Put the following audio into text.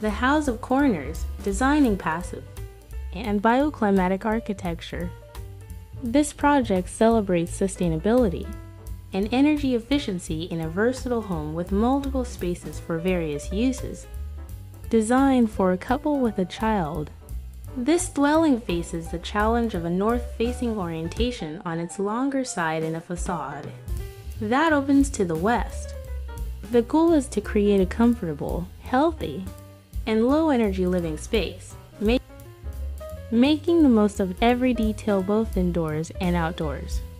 The House of Corners, Designing Passive and Bioclimatic Architecture. This project celebrates sustainability and energy efficiency in a versatile home with multiple spaces for various uses. Designed for a couple with a child, this dwelling faces the challenge of a north-facing orientation on its longer side in a facade that opens to the west. The goal is to create a comfortable, healthy, and low-energy living space, making the most of every detail both indoors and outdoors.